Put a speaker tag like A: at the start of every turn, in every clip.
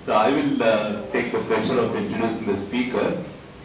A: So I will take the pleasure of introducing the speaker.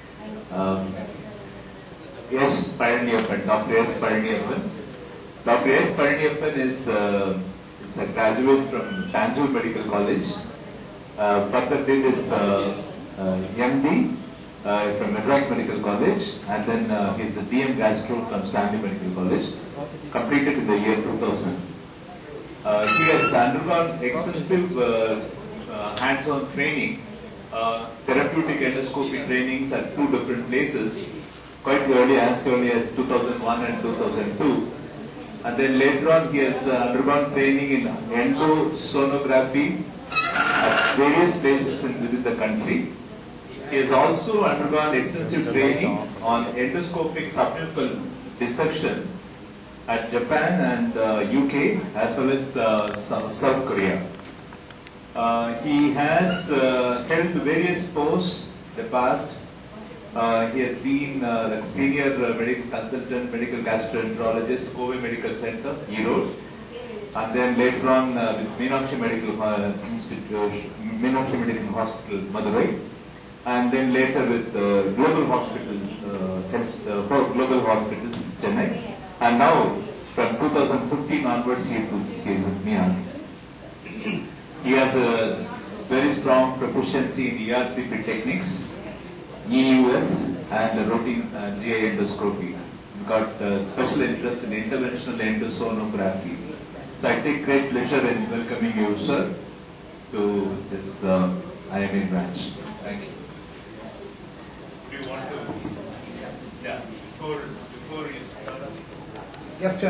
A: S. Palaniappan, Dr. S. Palaniappan. Dr. S. Palaniappan is a graduate from Tanjore Medical College. Further did his MD from Madras Medical College, and then he is a DM Gastro from Stanley Medical College, completed in the year 2000. He has undergone extensive hands-on training, therapeutic endoscopy trainings at 2 different places, quite early as 2001 and 2002. And then later on he has undergone training in endosonography at various places within the country. He has also undergone extensive training on endoscopic sublingual dissection at Japan and UK as well as South Korea. He has held various posts in the past. He has been the senior medical consultant, medical gastroenterologist, Kobe Medical Center, Erode, and then later on with Meenakshi Medical Institute, Meenakshi Medical Hospital, Madurai, and then later with Global Hospital, Global Hospitals, Chennai, and now from 2015 onwards he is with me. He has a very strong proficiency in ERCP techniques, EUS, and routine GI endoscopy. Got special interest in interventional endosonography. So I take great pleasure in welcoming you, sir, to this IMA branch. Thank you. Do you want to? Yeah. Before you start.
B: Just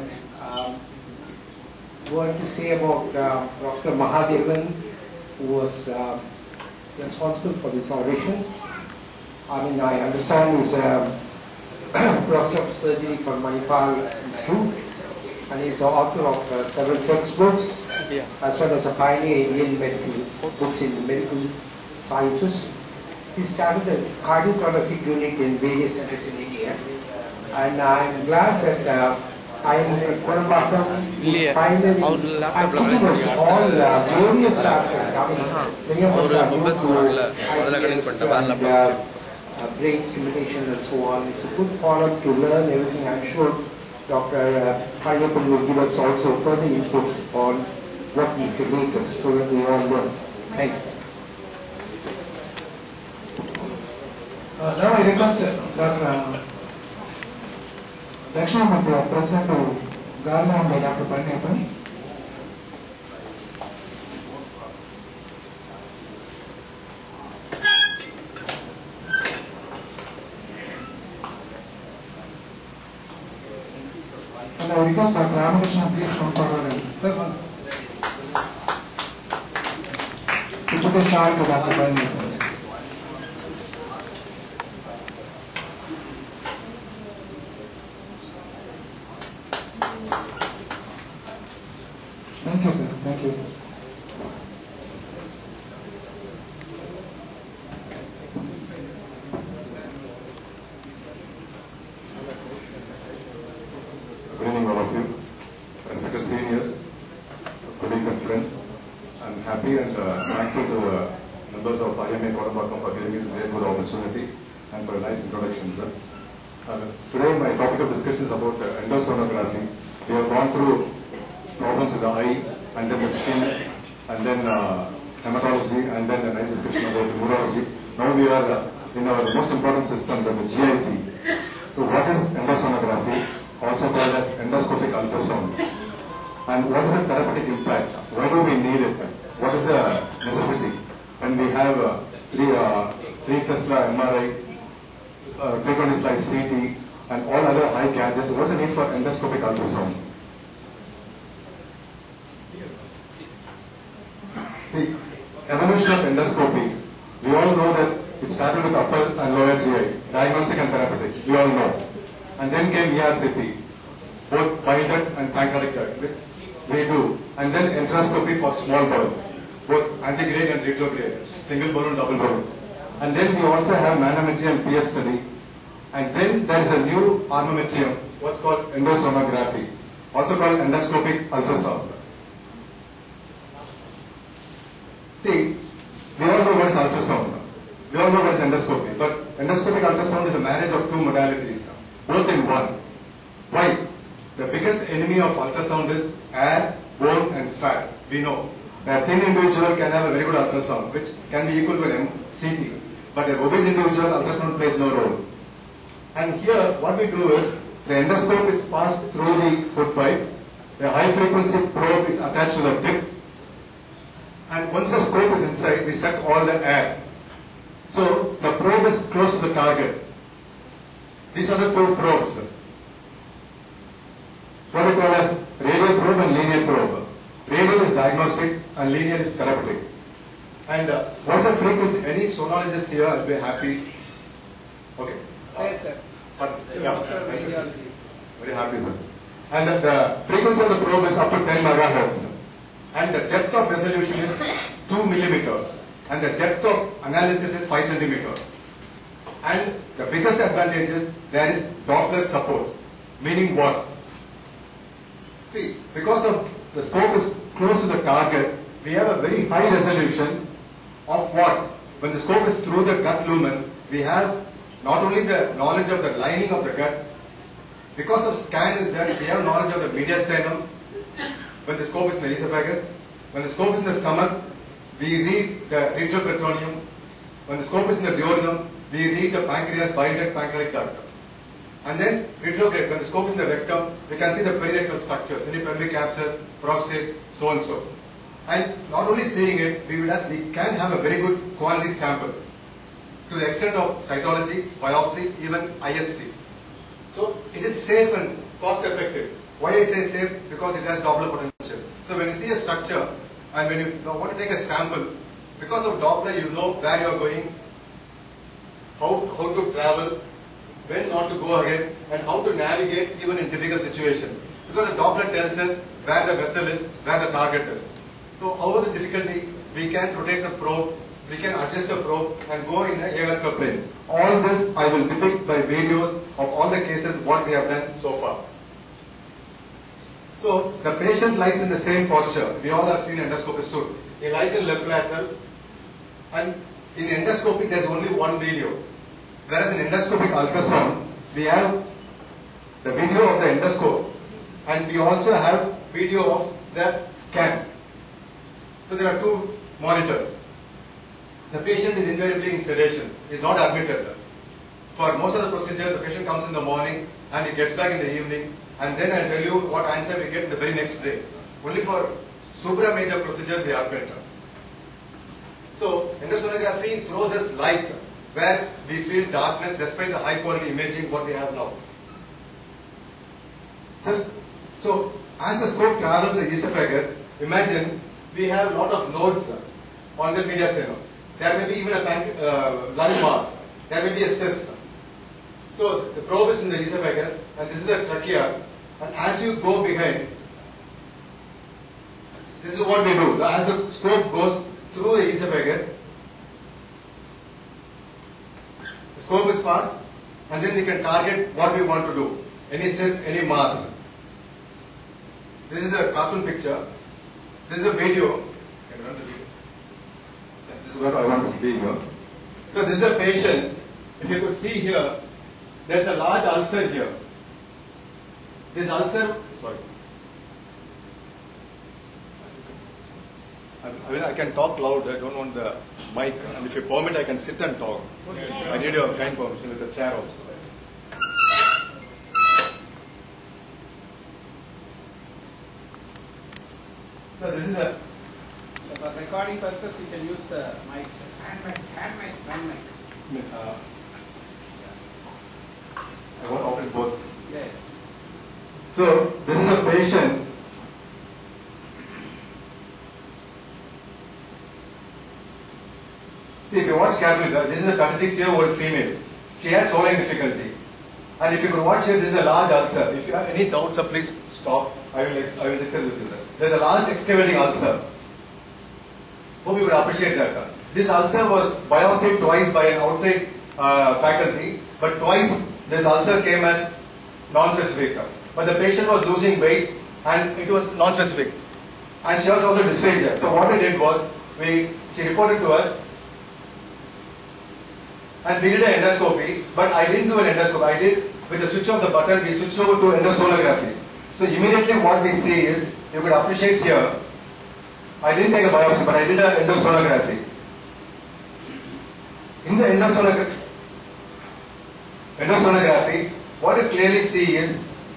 B: what to say about Professor Mahadevan, who was responsible for this oration. I mean, I understand he's a professor of surgery from Manipal Institute, and he's the author of several textbooks, as well as a pioneer Indian medical books in medical sciences. He started a cardiothoracic unit in various centers in India, and I'm glad that IMA Kodambakkam is pioneering activities all various aspects. I mean, many of us are new to IPS and brain stimulation and so on. It's a good forum to learn everything. I'm sure Dr. Palaniappan will give us also further inputs on what needs to make us so that we all learn. Thank you.
C: Now I request Dr. Dakshinamurthy, President to Garland by Dr. Palaniappan. And I request Dr. Ramakrishnan please come forward and sir, to put a shout to Dr. Palaniappan. Thank you, sir. Thank you.
D: Good evening, all of you. Respected seniors, colleagues and friends. I'm happy and thankful to the members of IMA Kodambakkam for giving me this grateful opportunity and for a nice introduction, sir. Today my topic of discussion is about endosonography. We have gone through problems with the eye, and then the skin, and then hematology, and then a nice discussion about neurology. Now we are in our most important system, the GIT. So what is endosonography, also called as endoscopic ultrasound? And what is the therapeutic impact? Why do we need it? What is the necessity? When we have 3 Tesla MRI, frequently slice CT, and all other high gadgets, what's the need for endoscopic ultrasound? The evolution of endoscopy, we all know that it started with upper and lower GI, diagnostic and therapeutic, we all know. And then came ERCP, both binders and pancreatic duct, we do. And then enteroscopy for small bowel, both antegrade and retrograde, single balloon, double balloon. And then we also have manometry and PF study. And then there is a new armamentarium, what's called endosonography, also called endoscopic ultrasound. See, ultrasound. We all know what is endoscopy, but endoscopic ultrasound is a marriage of two modalities, both in one. Why? The biggest enemy of ultrasound is air, bone and fat. We know. A thin individual can have a very good ultrasound, which can be equal to an CT. But an obese individual, ultrasound plays no role. And here, what we do is, the endoscope is passed through the foot pipe. The high frequency probe is attached to the tip. And once the scope is inside, we suck all the air. So, the probe is close to the target. These are the two probes. What we call as radial probe and linear probe. Radial is diagnostic and linear is therapeutic. And what's the frequency? Any sonologist here will be happy. Okay.
B: Yes, sir.
D: Very happy, sir. And the frequency of the probe is up to 10 megahertz. And the depth of resolution is 2 millimeter. And the depth of analysis is 5 centimeter. And the biggest advantage is there is Doppler support. Meaning what? See, because the scope is close to the target, we have a very high resolution of what? When the scope is through the gut lumen, we have not only the knowledge of the lining of the gut, because the scan is there, we have knowledge of the mediastinum, when the scope is in the esophagus, when the scope is in the stomach, we read the retroperitoneum, when the scope is in the duodenum, we read the pancreas, bile duct, pancreatic duct. And then retrograde, when the scope is in the rectum, we can see the perirectal structures, any pelvic abscess, prostate, so and so. And not only seeing it, we can have a very good quality sample to the extent of cytology, biopsy, even IHC. So it is safe and cost effective. Why I say safe? Because it has Doppler potential. So when you see a structure and when you want to take a sample, because of Doppler you know where you are going, how to travel, when not to go ahead, and how to navigate even in difficult situations. Because the Doppler tells us where the vessel is, where the target is. So however the difficulty, we can rotate the probe, we can adjust the probe and go in the avascular plane. All this I will depict by videos of all the cases what we have done so far. So the patient lies in the same posture. We all have seen endoscopy suit. He lies in left lateral, and in endoscopy there is only one video. Whereas in endoscopic ultrasound, we have the video of the endoscope and we also have video of the scan. So there are two monitors. The patient is invariably in sedation, is not admitted. For most of the procedures, the patient comes in the morning and he gets back in the evening, and then I tell you what answer we get the very next day. Only for supra major procedures we admit. So endosonography throws us light where we feel darkness despite the high quality imaging what we have now. So as the scope travels the esophagus, imagine we have a lot of nodes on the mediastinum. There may be even a lung mass. There may be a cyst. So the probe is in the esophagus and this is the trachea. And as you go behind, this is what we do. As the scope goes through the esophagus, the scope is passed and then we can target what we want to do. Any cyst, any mass. This is a cartoon picture. This is a video. This is what I want to be here. So this is a patient. If you could see here, there is a large ulcer here. This ulcer, sorry. I can talk loud. I don't want the mic. And if you permit, I can sit and talk. I need your kind permission with the chair also. So this is a.
E: So for recording purpose, you can use the mics. Hand mic.
D: I want to operate both.
E: Yeah.
D: So this is a patient. See, if you watch carefully, this is a 36-year-old female. She had swallowing difficulty. And if you could watch here, this is a large ulcer. If you have any doubts, sir, please stop. I will discuss with you, sir. There is a large excavating ulcer. Hope you would appreciate that. This ulcer was biopsied twice by an outside faculty, but twice this ulcer came as non-specific. But the patient was losing weight and it was non-specific. And she was also dysphagia. So what we did was, she reported to us
F: and we did an endoscopy, but I didn't do an endoscopy. I did, with the switch of the button, we switched over to endosonography. So immediately what we see is, you could appreciate here, I didn't take a biopsy, but I did an endosonography. In the endosonography, what you clearly see is,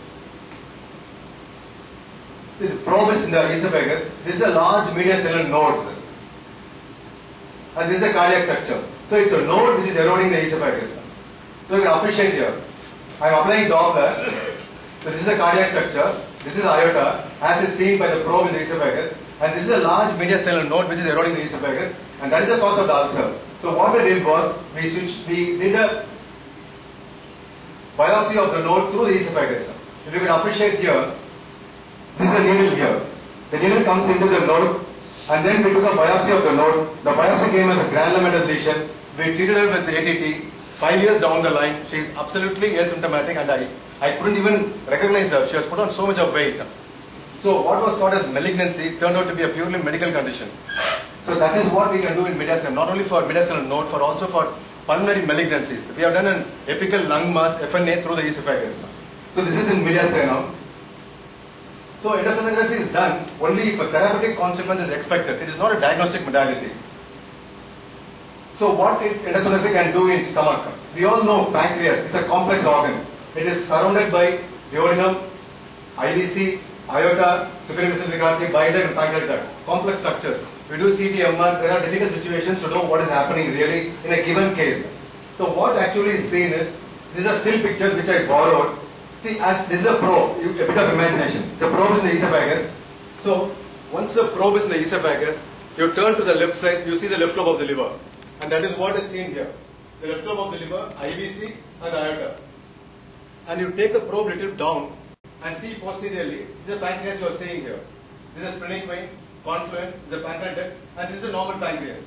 F: the probe is in the esophagus. This is a large mediastinal node, sir. And this is a cardiac structure. So it's a node which is eroding the esophagus. So you can appreciate here. I am applying Doppler. So this is a cardiac structure. This is aorta, as is seen by the probe in the esophagus. And this is a large mediastinal node which is eroding the esophagus. And that is the cause of the ulcer. So what we did was, we did a biopsy of the node through the esophagus. If you can appreciate here, this is a needle here. The needle comes into the node, and then we took a biopsy of the node. The biopsy came as a granulomatous lesion. We treated her with ATT. 5 years down the line, she is absolutely asymptomatic, and I couldn't even recognize her. She has put on so much of weight. So what was thought as malignancy turned out to be a purely medical condition. So that is what we can do in mediastinum, not only for mediastinal node, for also for pulmonary malignancies. We have done an apical lung mass, FNA, through the esophagus. So this is in mediastinum. So endosonography is done only if a therapeutic consequence is expected. It is not a diagnostic modality. So what endosonography can do in stomach? We all know pancreas is a complex organ. It is surrounded by duodenum, IVC, aorta, superior mesenteric artery, bile duct and pancreatic duct. Complex structures. We do CT, MR. There are difficult situations to know what is happening really in a given case. So what actually is seen is, these are still pictures which I borrowed. See, as this is a probe, a bit of imagination. The probe is in the esophagus. So once the probe is in the esophagus, you turn to the left side, you see the left lobe of the liver. And that is what is seen here. The left lobe of the liver, IVC and aorta. And you take the probe little down and see posteriorly, this is the pancreas you are seeing here. This is a splenic vein, confluence, the pancreatic duct, and this is a normal pancreas.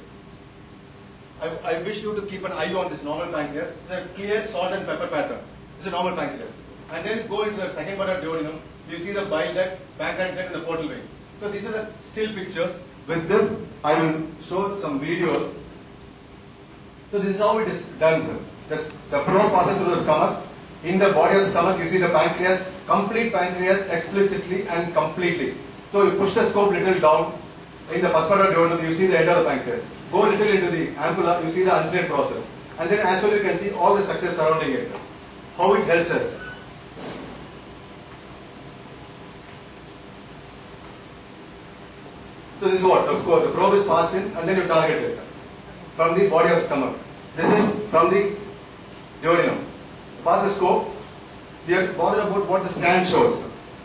F: I wish you to keep an eye on this normal pancreas. It's a clear salt and pepper pattern. It's a normal pancreas. And then go into the second part of duodenum, you see the bile duct, pancreatic duct and the portal vein. So these are the still pictures. With this, I will show some videos. So this is how it is done, sir. The probe passes through the stomach. In the body of the stomach, you see the pancreas, complete pancreas explicitly and completely. So you push the scope little down. In the first part of duodenum, you see the end of the pancreas. Go little into the ampulla, you see the unseen process. And then as well you can see all the structures surrounding it. How it helps us. So this is what? The probe is passed in and then you target it from the body of the stomach. This is from the duodenum. Pass the scope. We are bothered about what the scan shows.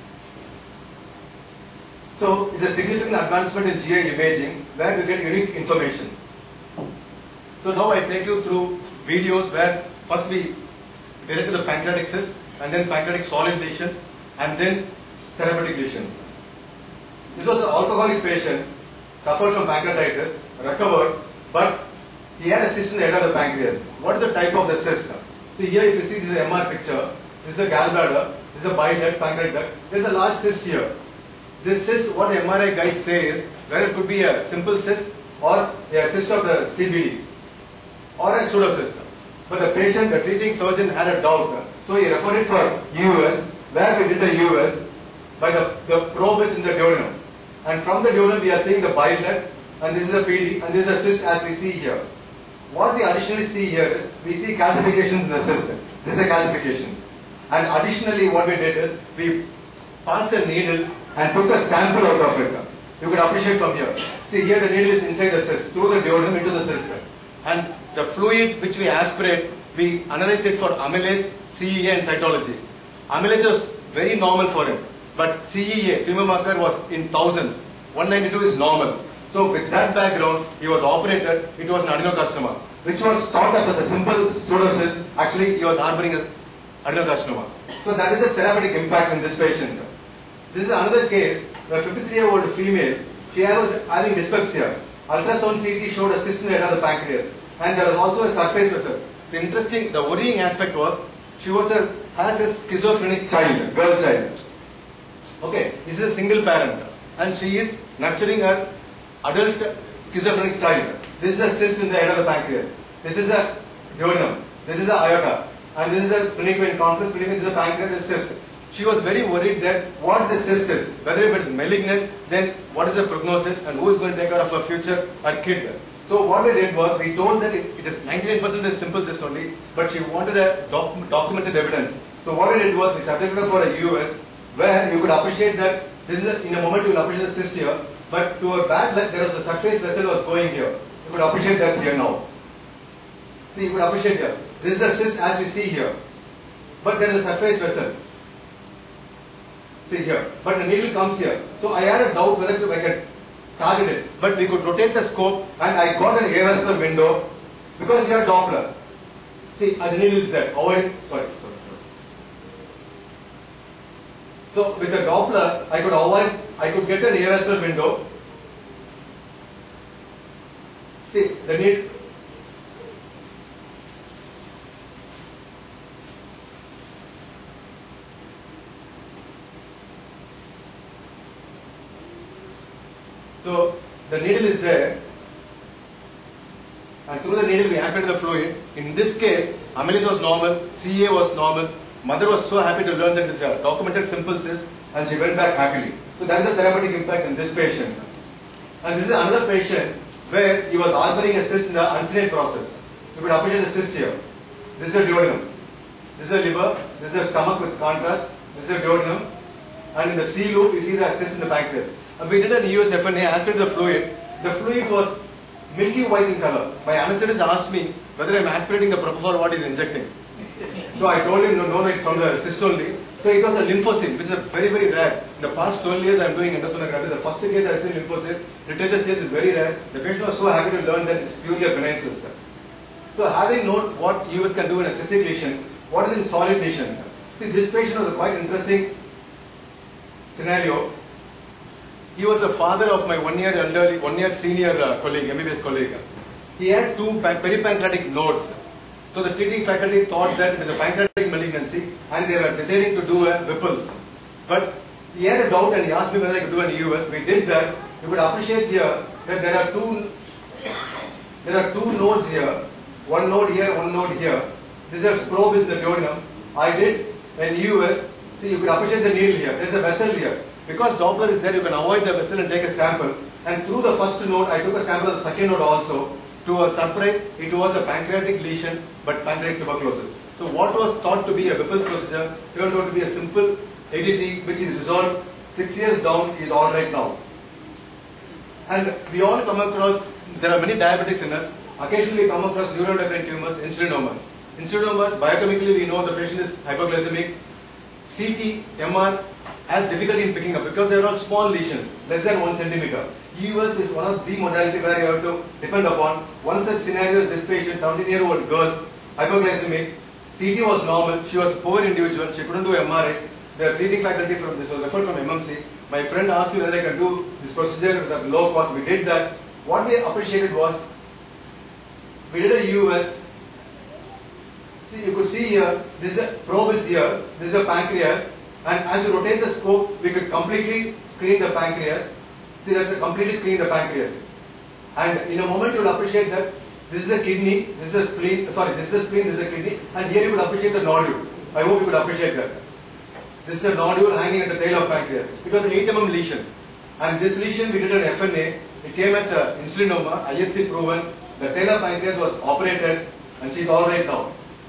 F: So it's a significant advancement in GI imaging where we get unique information. So now I take you through videos where first we direct to the pancreatic cyst and then pancreatic solid lesions and then therapeutic lesions. This was an alcoholic patient, suffered from pancreatitis, recovered, but he had a cyst in the head of the pancreas. What is the type of the cyst? So here if you see, this is an MR picture, this is a gallbladder, this is a bile duct, pancreatic duct, there is a large cyst here. This cyst, what the MRI guys say is, where it could be a simple cyst or a cyst of the CBD or a pseudocyst. But the patient, the treating surgeon had a doubt. So he referred it for US, where we did the US by the probe is in the duodenum. And from the duodenum we are seeing the bile duct, and this is a PD, and this is a cyst as we see here. What we additionally see here is, we see calcifications in the cyst. This is a calcification. And additionally what we did is, we passed a needle and took a sample out of it. You could appreciate from here. See here the needle is inside the cyst, through the duodenum into the cyst. And the fluid which we aspirate, we analyze it for amylase, CEA and cytology. Amylase was very normal for him. But CEA, tumor marker, was in thousands. 192 is normal. So with that background, he was operated. It was an adenocarcinoma, which was thought of as a simple pseudocyst. Actually, he was harboring an adenocarcinoma. So that is a therapeutic impact in this patient. This is another case, a 53-year-old female. She was having dyspepsia. Ultrasound CT showed a cyst in the head of the pancreas. And there was also a surface vessel. The worrying aspect was, she has a schizophrenic child, girl child. Okay, this is a single parent and she is nurturing her adult schizophrenic child. This is a cyst in the head of the pancreas. This is a duodenum. This is the aorta. And this is the splenic vein confluence, splenic vein, this is the pancreas, this cyst. She was very worried that what the cyst is, whether if it's malignant, then what is the prognosis and who is going to take care of her future, her kid. So what we did was, we told that it is 99% is simple cyst only, but she wanted a documented evidence. So what we did was, we subjected her for a US, where you could appreciate that this is in a moment you will appreciate the cyst here, but to her bad luck there was a surface vessel was going here. You could appreciate that here now. So you could appreciate here. This is a cyst as we see here, but there is a surface vessel. See here, but the needle comes here. So I had a doubt whether I could target it, but we could rotate the scope and I got an avascular window because we have Doppler. See, the needle is there. Sorry. So with the Doppler, I could get an avascular window. See, the needle. So the needle is there, and through the needle we aspirated the fluid. In this case, Amelis was normal, CA was normal. Mother was so happy to learn that this is a documented simple cyst, and she went back happily. So that is the therapeutic impact in this patient. And this is another patient where he was harboring a cyst in the uncinate process. You could appreciate the cyst here. This is the duodenum. This is the liver. This is the stomach with contrast. This is the duodenum. And in the C loop, you see the cyst in the pancreas. And we did an US FNA, aspirated the fluid. The fluid was milky white in color. My anesthetist asked me whether I am aspirating the propofol what he is injecting. So I told him, no, it's from the cyst only. So it was a lymphocyte, which is a very, very rare. In the past 12 years I am doing endosonography. The first case I have seen lymphocyte. Litigious case is very rare. The patient was so happy to learn that it's purely a benign cyst. So having known what US can do in a cystic lesion, what is in solid lesions? See, this patient was a quite interesting scenario. He was the father of my 1 year senior colleague, MBBS colleague. He had 2 peripancreatic nodes. So the treating faculty thought that it is a pancreatic malignancy and they were deciding to do a Whipple's. But he had a doubt and he asked me whether I could do an US. We did that. You could appreciate here that there are two nodes here. One node here, one node here. This is probe is the duodenum. I did an US. So you could appreciate the needle here. There is a vessel here. Because Doppler is there, you can avoid the vessel and take a sample. And through the first node, I took a sample of the second node also. To a surprise, it was a pancreatic lesion, but pancreatic tuberculosis. So what was thought to be a Whipple's procedure turned out to be a simple ADT, which is resolved 6 years down, is alright now. And we all come across, there are many diabetics in us. Occasionally we come across neuroendocrine tumors, insulinomas. Insulinomas, biochemically we know the patient is hypoglycemic. CT, MR has difficulty in picking up because they are all small lesions, less than 1 centimeter. US is one of the modality where you have to depend upon. One such scenario is this patient, 17-year-old girl, hypoglycemic. CT was normal, she was a poor individual, she couldn't do MRI. The treating faculty from this was referred from MMC. My friend asked me whether I can do this procedure at low cost. We did that. What we appreciated was, we did a US. See, you could see here, this is a probe is here, this is a pancreas, and as you rotate the scope, we could completely screen the pancreas. See, that's a completely screen the pancreas. And in a moment you will appreciate that this is a kidney, this is a spleen, this is the spleen, this is a kidney, and here you will appreciate the nodule. I hope you will appreciate that. This is a nodule hanging at the tail of pancreas. It was an 8 mm lesion. And this lesion we did an FNA. It came as a insulinoma, IHC proven. The tail of pancreas was operated and she is alright now.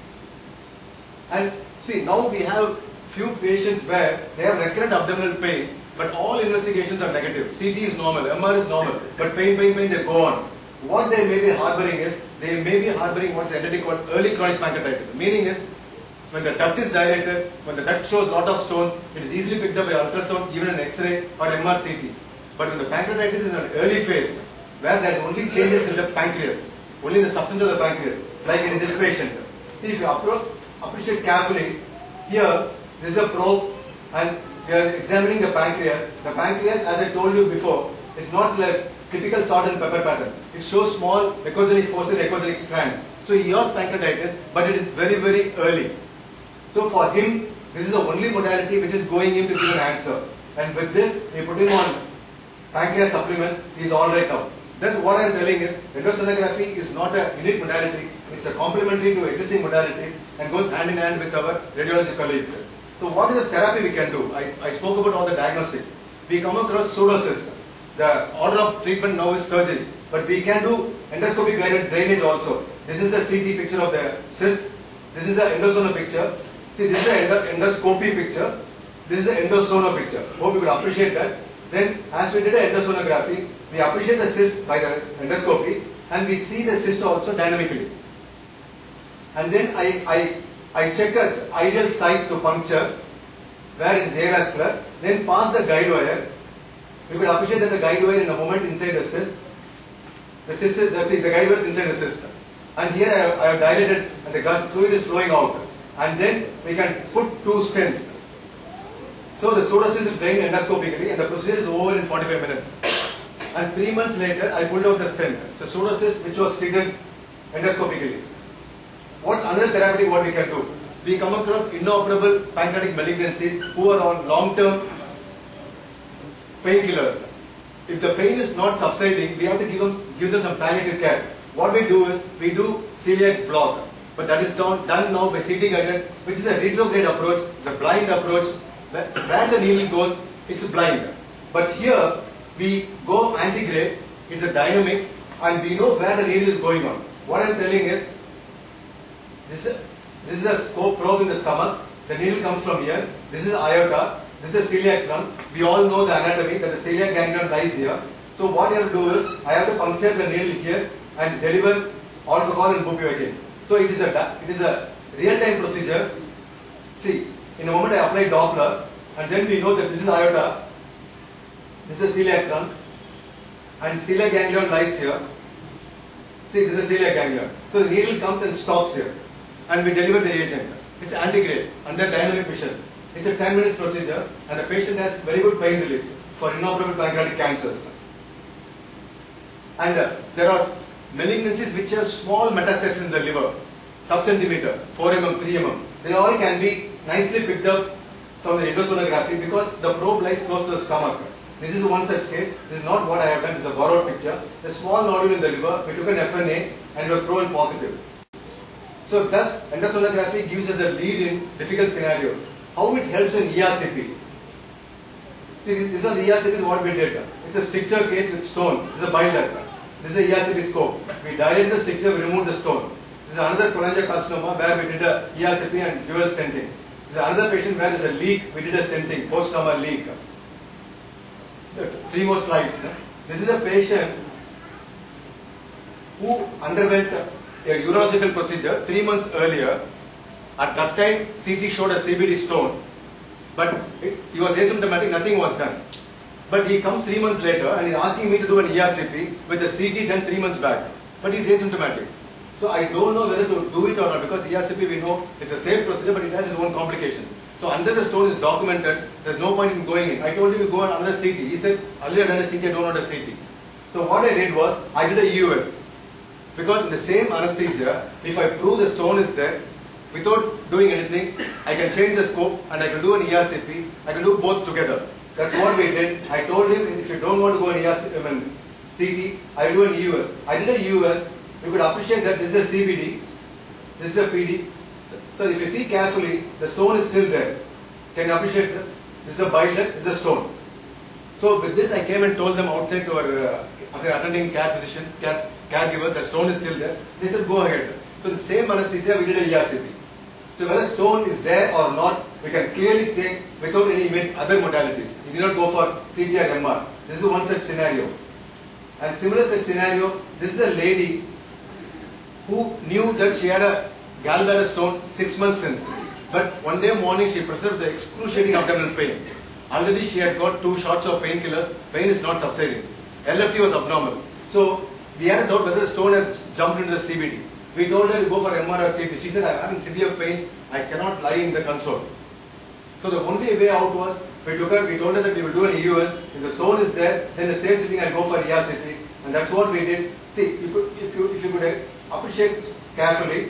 F: And see, now we have few patients where they have recurrent abdominal pain, but all investigations are negative. CT is normal, MR is normal, but pain, they go on. What they may be harboring is, they may be harboring what's an entity called early chronic pancreatitis. Meaning is, when the duct is dilated, when the duct shows lot of stones, it is easily picked up by ultrasound, even an X-ray or MR CT. But when the pancreatitis is in an early phase, where there is only changes in the pancreas, only in the substance of the pancreas, like in this patient. See, if you appreciate carefully, here, this is a probe and we are examining the pancreas. The pancreas, as I told you before, is not like typical salt and pepper pattern. It shows small echogenic foci echogenic strands. So he has pancreatitis, but it is very, very early. So for him, this is the only modality which is going in to give an answer. And with this, we put him on pancreas supplements. He is alright now. That's what I am telling is, endosonography is not a unique modality, it's a complementary to existing modalities and goes hand in hand with our radiology colleagues. So what is the therapy we can do? I spoke about all the diagnostic. We come across pseudocyst. The order of treatment now is surgery, but we can do endoscopic guided drainage also. This is the CT picture of the cyst. This is the endosono picture. See, this is the endoscopy picture. This is the endosono picture. Hope you could appreciate that. Then, as we did the endosonography, we appreciate the cyst by the endoscopy, and we see the cyst also dynamically. And then I check as ideal site to puncture, where it is avascular, then pass the guide wire. You could appreciate that the guide wire in a moment inside the cyst. The guide wire is inside the cyst. And here I have dilated and the fluid is flowing out. And then we can put 2 stents. So the pseudocyst is drained endoscopically and the procedure is over in 45 minutes. And 3 months later, I pulled out the stent. So pseudocyst which was treated endoscopically. What another therapeutic what we can do? We come across inoperable pancreatic malignancies who are on long-term painkillers. If the pain is not subsiding, we have to give them some palliative care. What we do is, we do celiac block. But that is done now by CT guided, which is a retrograde approach, it's a blind approach. Where the needle goes, it's blind. But here, we go antegrade, it's a dynamic, and we know where the needle is going on. What I am telling is, this is a scope probe in the stomach, the needle comes from here, this is aorta, this is celiac trunk. We all know the anatomy that the celiac ganglion lies here. So what I have to do is, I have to puncture the needle here and deliver alcohol and bupivacaine. So it is a real-time procedure. See, in a moment I apply Doppler and then we know that this is aorta, this is celiac trunk and celiac ganglion lies here. See, this is celiac ganglion. So the needle comes and stops here and we deliver the agent. It's antegrade under dynamic vision. It's a 10 minutes procedure and the patient has very good pain relief for inoperable pancreatic cancers. And there are malignancies which have small metastases in the liver, sub-centimeter, 4 mm, 3 mm. They all can be nicely picked up from the endosonography because the probe lies close to the stomach. This is one such case. This is not what I have done, this is a borrowed picture. A small nodule in the liver, we took an FNA and it was proven positive. So thus, endosonography gives us a lead in difficult scenarios. How it helps in ERCP? See, this is the ERCP what we did. It's a stricture case with stones. This is a bile duct. This is a ERCP scope. We dilated the stricture, we removed the stone. This is another cholangiocarcinoma where we did a ERCP and dual stenting. This is another patient where there is a leak, we did a stenting, post-trauma leak. 3 more slides. This is a patient who underwent a urological procedure 3 months earlier. At that time, CT showed a CBD stone, but he was asymptomatic, nothing was done. But he comes 3 months later and he's asking me to do an ERCP with a CT done 3 months back. But he's asymptomatic. So I don't know whether to do it or not because ERCP we know it's a safe procedure but it has its own complication. So until the stone is documented, there's no point in going in. I told him to go on another CT. He said, earlier I've done a CT, I don't want a CT. So what I did was, I did a EUS. Because in the same anesthesia, if I prove the stone is there, without doing anything, I can change the scope and I can do an ERCP, I can do both together. That's what we did. I told him if you don't want to go an CT, I do an EUS. I did a EUS. You could appreciate that this is a CBD, this is a PD. So if you see carefully, the stone is still there. Can you appreciate, sir? This is a bile duct, this is a stone. So with this I came and told them outside to our attending care physician, caregiver, the stone is still there. They said go ahead. So the same anesthesia we did a ERCP. So whether stone is there or not, we can clearly say without any image other modalities. You did not go for CT or MR. This is one such scenario. And similar such scenario, this is a lady who knew that she had a gallbladder stone 6 months since. But one day morning she presented with excruciating abdominal pain. Already she had got 2 shots of painkillers, pain is not subsiding. LFT was abnormal. So we had a doubt whether the stone has jumped into the CBD. We told her to go for MR or CT. She said, I'm having severe pain, I cannot lie in the console. So the only way out was, we told her that we will do an EUS. If the stone is there, then the same thing I'll go for ERCP. And that's what we did. See, if you could appreciate carefully,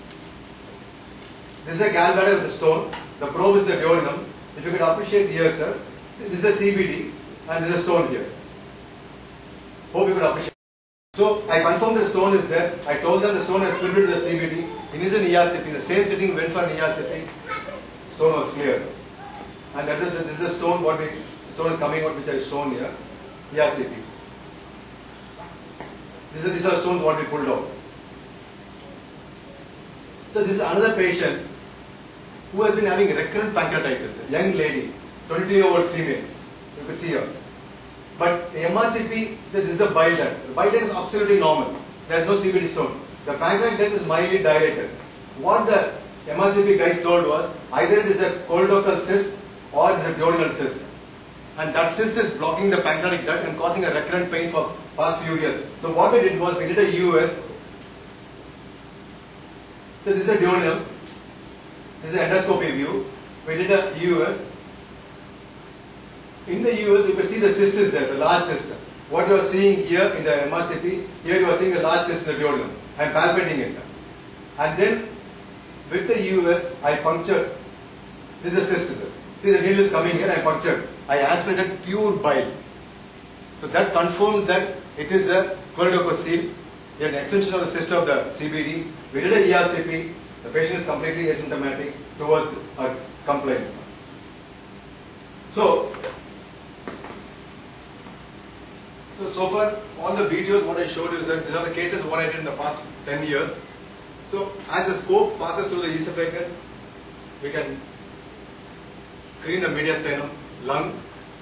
F: this is a gallbladder with the stone, the probe is the duodenum. If you could appreciate here, sir, this is a CBD and this is a stone here. Hope you could appreciate. So I confirmed the stone is there. I told them the stone has slipped into the CBD. It is an ERCP. The same sitting went for an ERCP. Stone was clear. And this is the stone. Stone is coming out, which I shown here. ERCP. These are stones what we pulled out. So this is another patient who has been having recurrent pancreatitis. A young lady, 22-year-old female. You could see her. But the MRCP, this is the bile duct. The bile duct is absolutely normal. There is no CBD stone. The pancreatic duct is mildly dilated. What the MRCP guys told was, either it is a choledochal cyst or it is a duodenal cyst. And that cyst is blocking the pancreatic duct and causing a recurrent pain for past few years. So what we did was, we did a EUS. So this is a duodenum. This is an endoscopy view. We did a EUS. In the EUS, you can see the cyst is there, the large cyst. What you are seeing here in the MRCP, here you are seeing a large cyst in the duodenum. I am palpating it. And then, with the EUS, I punctured. This is a cyst. See, the needle is coming here, I punctured. I aspirated pure bile. So that confirmed that it is a choledococele, an extension of the cyst of the CBD. We did a ERCP. The patient is completely asymptomatic towards a complaints. So far, all the videos what I showed you is that these are the cases what I did in the past 10 years. So as the scope passes through the esophagus, we can screen the mediastinum, lung,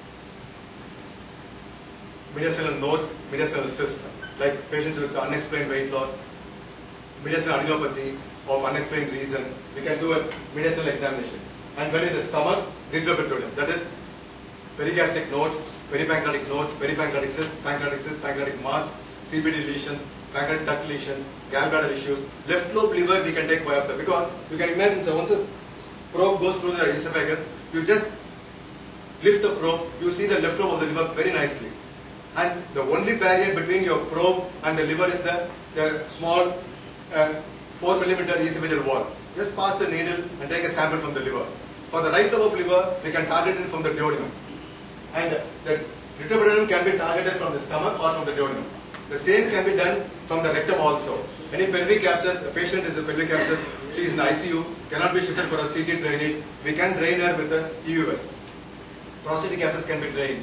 F: mediastinal nodes, mediastinal cyst, like patients with unexplained weight loss, mediastinal adenopathy of unexplained reason. We can do a mediastinal examination. And when in the stomach, retroperitoneum, that is perigastric nodes, peripancreatic nodes, peripancreatic cyst, pancreatic mass, CBD lesions, pancreatic duct lesions, gallbladder issues. Left lobe liver we can take biopsy, because you can imagine, so once a probe goes through the esophagus, you just lift the probe, you see the left lobe of the liver very nicely. And the only barrier between your probe and the liver is the small 4 mm esophageal wall. Just pass the needle and take a sample from the liver. For the right lobe of liver, we can target it from the duodenum. And the retroperitoneum can be targeted from the stomach or from the duodenum. The same can be done from the rectum also. Any pelvic abscess, the patient is a pelvic abscess, she is in ICU, cannot be shifted for a CT drainage. We can drain her with the EUS. Prostatic abscess can be drained.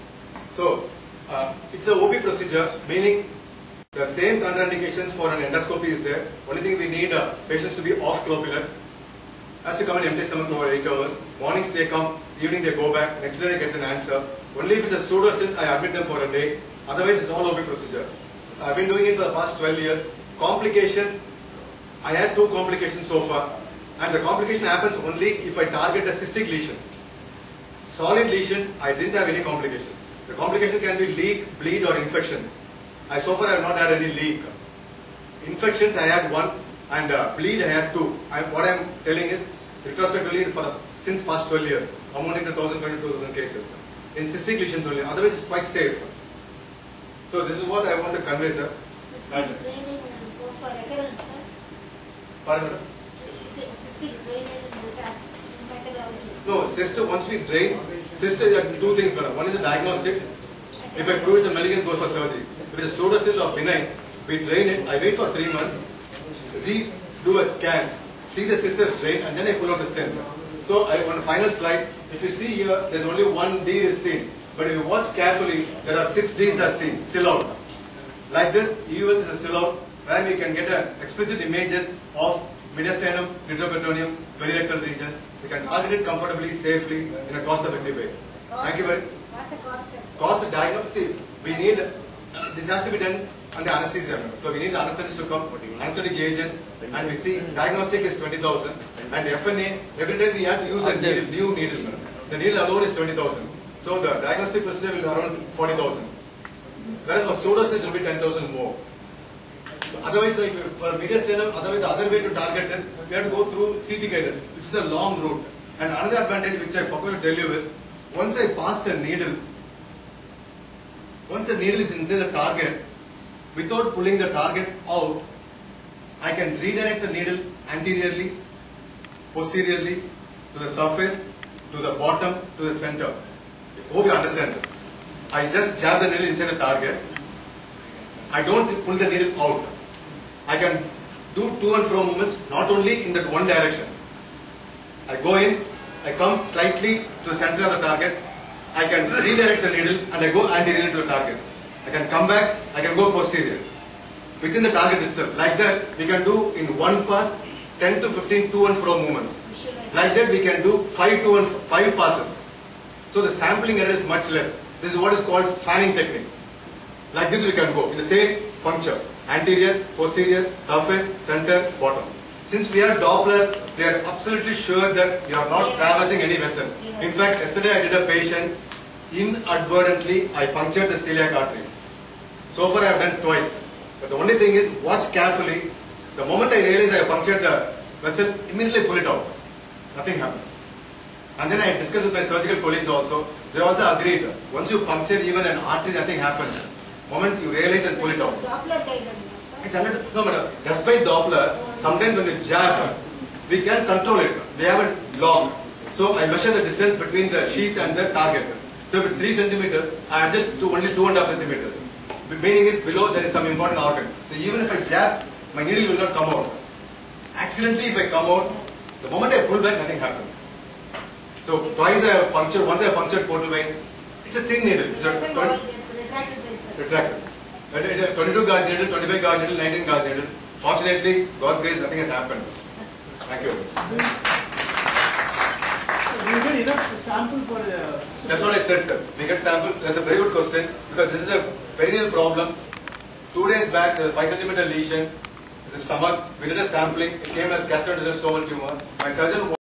F: So, it's a OP procedure, meaning the same contraindications for an endoscopy is there. Only thing we need patients to be off globular. Has to come in empty stomach over 8 hours. Mornings they come, evening they go back, next day they get an answer. Only if it's a pseudocyst, I admit them for a day. Otherwise, it's all OP procedure. I've been doing it for the past 12 years. Complications, I had 2 complications so far. And the complication happens only if I target a cystic lesion. Solid lesions, I didn't have any complication. The complication can be leak, bleed or infection. So far I have not had any leak. Infections I had 1 and bleed I had 2. What I am telling is retrospectively since past 12 years, amounting to 1,500 to 2,000 cases. In cystic lesions only, otherwise it's quite safe. So this is what I want to convey, sir.
G: Cystic draining will go for recurrence, sir.
F: Pardon, madam?
G: Cystic drainage in this aspect, in methodology.
F: No, cyst, once we drain, cyst, there are 2 things, madam. One is a diagnostic. If I prove it's a malignant, goes for surgery. If it's a pseudocyst or benign, we drain it, I wait for 3 months, we do a scan, see the cyst is drained, and then I pull out the stent. So on the final slide, if you see here, there's only 1 D is seen. But if you watch carefully, there are 6 Ds are seen, still out. Like this, EUS is a still out, where we can get explicit images of mediastinum, retroperitoneum, perirectal regions. We can target it comfortably, safely, in a cost-effective way. Thank you very much.
G: What's the cost of
F: Cost of diagnosis, see, we need, this has to be done under anesthesia. So we need the anesthetist to come, anesthetic agents, and we see diagnostic is 20,000, and FNA, every day we have to use a needle, new needle. The needle alone is 20,000. So the diagnostic procedure will be around 40,000. Whereas for pseudocyst will be 10,000 more. Otherwise, if for mediastinum, otherwise the other way to target is, we have to go through CT guided, which is a long route. And another advantage which I forgot to tell you is, once I pass the needle, once the needle is inside the target, without pulling the target out, I can redirect the needle anteriorly, posteriorly, to the surface, to the bottom, to the center. I hope you understand, sir. I just jab the needle inside the target. I don't pull the needle out. I can do to and fro movements, not only in that one direction. I go in, I come slightly to the center of the target, I can redirect the needle and I go anterior to the target. I can come back, I can go posterior. Within the target itself. Like that, we can do in one pass 10 to 15 to and fro movements. Like that, we can do 5 passes. So the sampling error is much less. This is what is called fanning technique. Like this we can go in the same puncture. Anterior, posterior, surface, center, bottom. Since we are Doppler, we are absolutely sure that we are not traversing any vessel. In fact, yesterday I did a patient, inadvertently I punctured the celiac artery. So far I have done twice. But the only thing is, watch carefully. The moment I realize I punctured the vessel, immediately pull it out. Nothing happens. And then I discussed with my surgical colleagues also. They also agreed. Once you puncture even an artery, nothing happens. The moment you realize and pull it out.
G: Doppler guided.
F: It's under, no madam, despite Doppler, sometimes when you jab, we can control it. We have a lock. So I measure the distance between the sheath and the target. So with 3 centimeters, I adjust to only 2.5 centimeters. The meaning is below there is some important organ. So even if I jab, my needle will not come out. Accidentally if I come out, the moment I pull back, nothing happens. So twice I have punctured, once I have punctured portal vein, it's a thin needle. It's a retracted. 22 gauge needle, 25 gauge needle, 19 gauge needle. Fortunately, God's grace, nothing has happened. Thank you.
E: You get enough sample for the...
F: That's what I said, sir. We get sample. That's a very good question because this is a perennial problem. 2 days back, there was a 5 centimeter lesion in the stomach. We did a sampling. It came as gastrointestinal stromal tumor. My surgeon